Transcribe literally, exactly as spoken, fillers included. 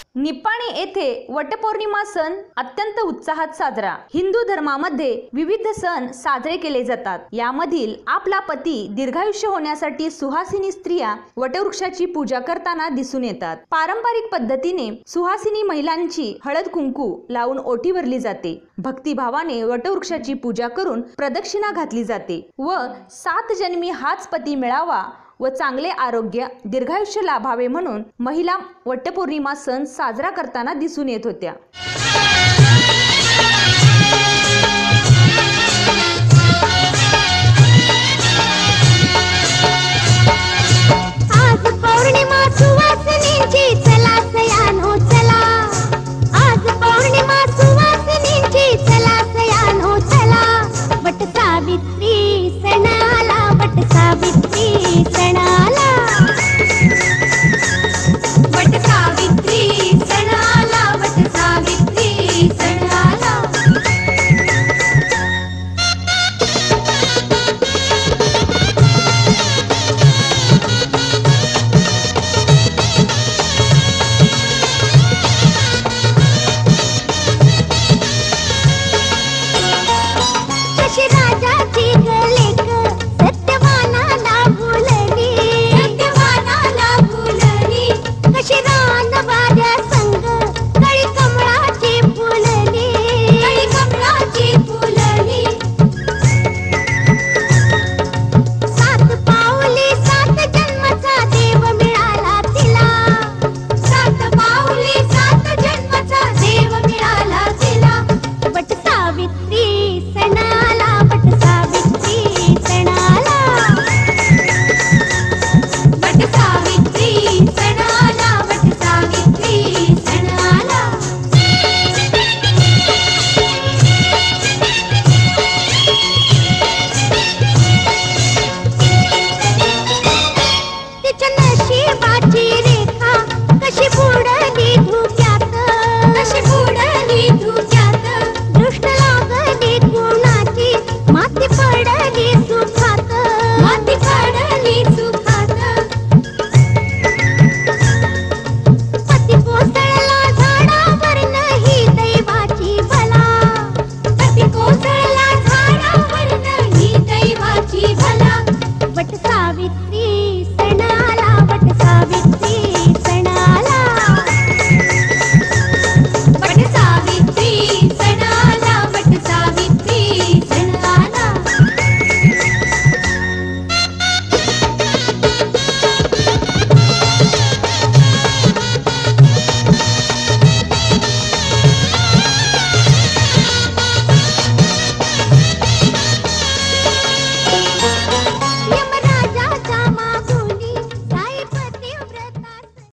निपाणी येथे वटपौर्णिमा सण अत्यंत उत्साहात साजरा। हिंदू धर्मामध्ये विविध सण साजरे केले जातात। यामधील आपला पती दीर्घायुष्य होण्यासाठी सुहासिनी स्त्रिया वटवृक्षाची पूजा करताना दिसून येतात। पारंपरिक पद्धतीने सुहासिनी महिलांची हळद कुंकू लावून ओटी भरली जाते। भक्तिभावाने वटवृक्षाची पूजा करून प्रदक्षिणा घातली जाते व सात जन्मी हाच पती मिळावा व चांगले आरोग्य दीर्घायुष्य लाभावे म्हणून महिला वटपौर्णिमा सण साजरा करताना दिसून येत होत्या। आज पौर्णिमा सुवासिनीची